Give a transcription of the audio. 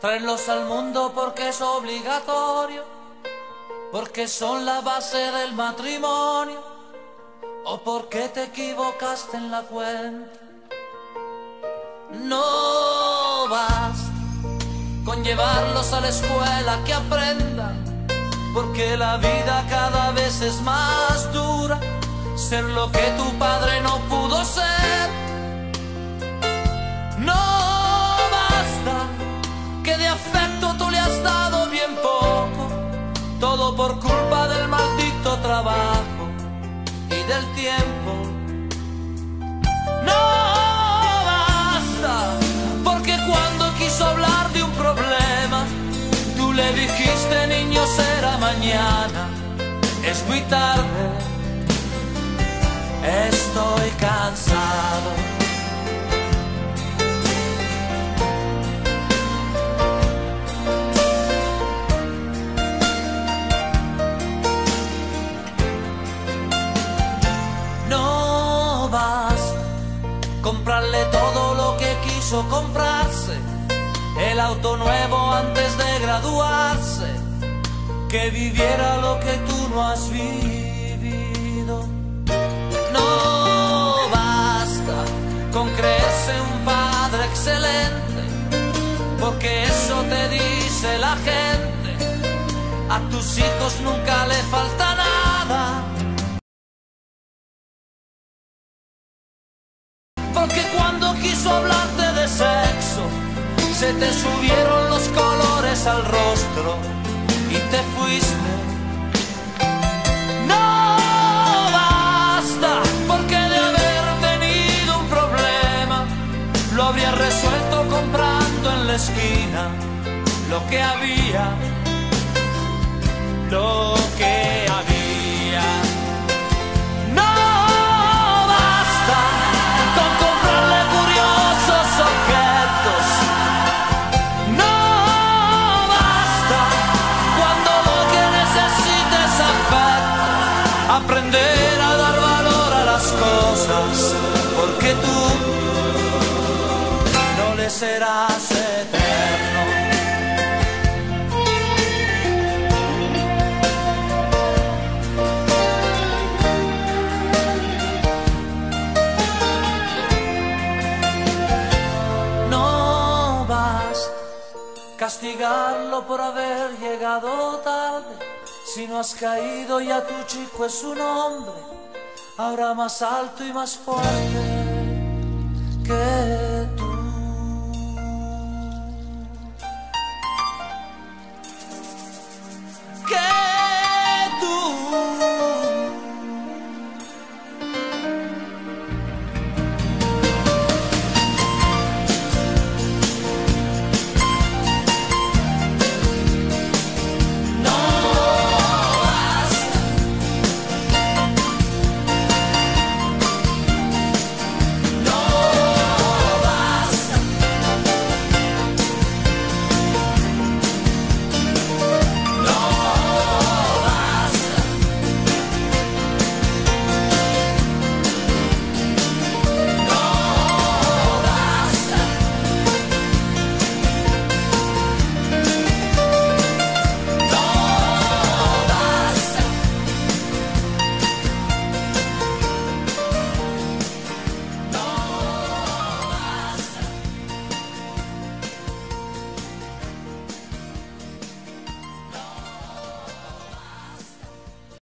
Traerlos al mundo porque es obligatorio, porque son la base del matrimonio, o porque te equivocaste en la cuenta. No basta con llevarlos a la escuela que aprendan, porque la vida cada vez es más dura. Ser lo que tu padre no pudo ser. No basta que de afecto tú le has dado bien poco, todo por culpa del maldito trabajo y del tiempo. No basta porque cuando quiso hablar de un problema, tú le dijiste: niño, será mañana. Es muy tarde, estoy cansado. No basta comprarle todo lo que quiso comprarse, el auto nuevo antes de graduarse, que viviera lo que tú no has vivido. No basta con creerse un padre excelente, porque eso te dice la gente. A tus hijos nunca le falta nada, porque cuando quiso hablarte de sexo, se te subieron los colores al rostro y te fuiste. No basta porque de haber tenido un problema, lo habría resuelto comprando en la esquina lo que había, lo que había. No basta con comprarle curiosos objetos. No basta cuando lo que necesita es afecto, aprender a dar valor a las cosas, porque tú no le serás eterno. No basta castigarlo por haber llegado tarde. Si no has caído, ya tu chico es un hombre, ahora más alto y más fuerte.